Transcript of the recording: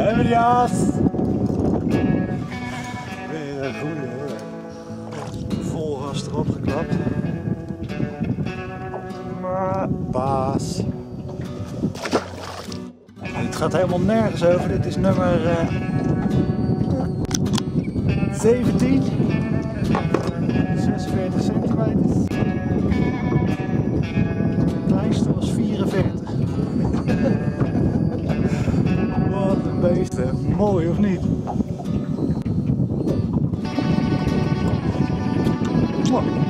Elias! Weer een goede vol gas erop geklapt. Maar baas. Het gaat helemaal nergens over. Dit is nummer 17. 46 centimeter. Het kleinste was 44. Wat een beest, hè. Mooi of niet? Mooi.